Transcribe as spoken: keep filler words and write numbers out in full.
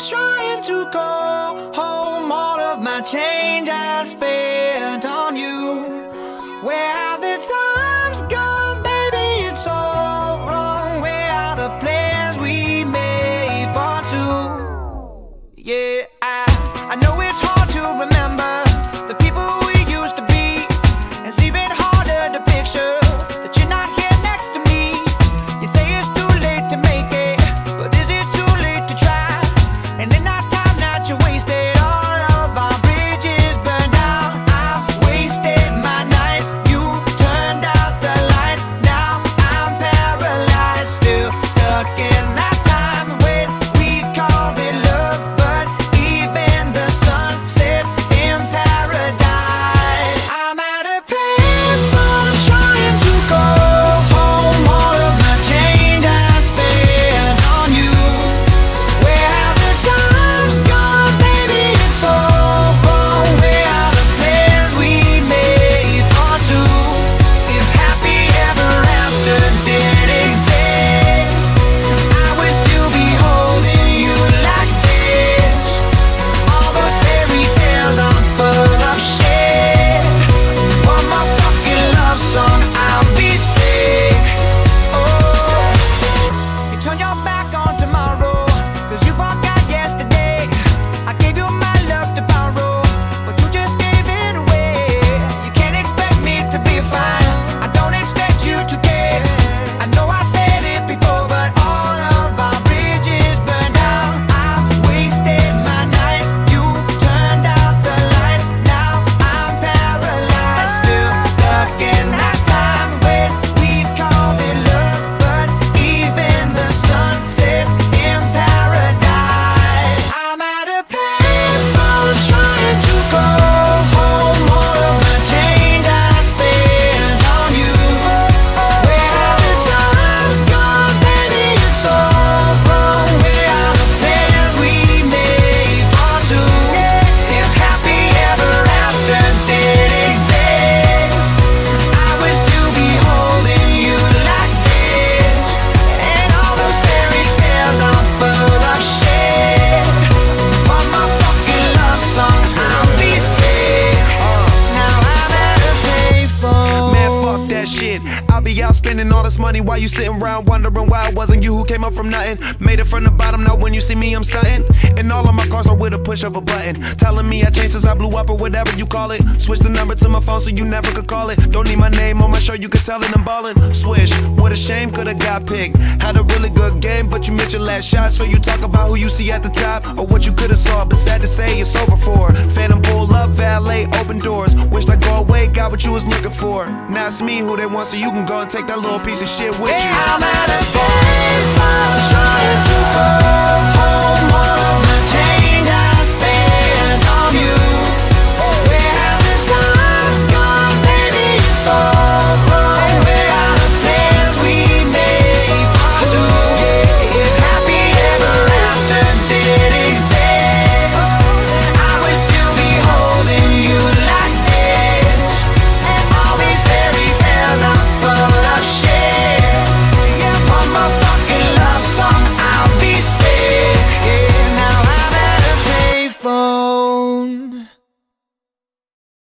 trying to go home. All of my change I spent on you. Where have the times gone, baby? It's all wrong. Where are the plans we made for two? Yeah, I, I know it's hard to remember the people we used to be. It's even harder to picture that you're not here next to me. You say it's too late to make it, but is it too late to try? And in that time that you wasted, all of our bridges burned out. I've wasted my nights, you turned out the lights. Now I'm paralyzed, still stuck in that time when we called it love. But even the sun sets in paradise. I'm at a payphone trying to go home. All of my change I spent on you. Where have the times gone, baby? It's all wrong. Where are the plans we made for two? If happy ever after did exist, I would still be holding you like this. All those fairy tales are full of shit. One more fucking love song, I'll be sick. Oh, you turn your back on tomorrow, cause you forgot yesterday. I gave you my love to borrow, but you just gave it away. You can't expect me to be fine, I don't expect you to care. I know I said it before, but all of our bridges burned out. I wasted my nights, you turned out the lights. Now I'm paralyzed, still stuck in that time when we called it love. But even the sun sets in paradise. I'm at a payphone trying to go home. All of my change I spent on you. Where have the times gone, baby? It's all wrong. Where are the plans we made for two? If happy ever after did exist, I would still be holding you like this. And all those fairy tales are full of shit. One more fucking love song, I'll be sick. Now I'm at a payphone. Man, fuck that shit. I'll be out spending all this money while you sitting around wondering why it wasn't you who came up from nothing. Made it from the bottom, now when you see me, I'm stunting. And all of my cars are with a push of a button. Telling me I changed since I blew up or whatever you call it. Switch the number to my phone so you never could call it. Don't need my name on my show, you could tell it I'm ballin'. Swish, what a shame, could've got picked. Had a really good game, but you missed your last shot. So you talk about who you see at the top or what you could've saw. But sad to say, it's over for. Phantom pull up, valet, open doors. Wished I go away, got what you was looking for. Now it's me who they want, so you can go and take that little piece of shit with you. I'm at a payphone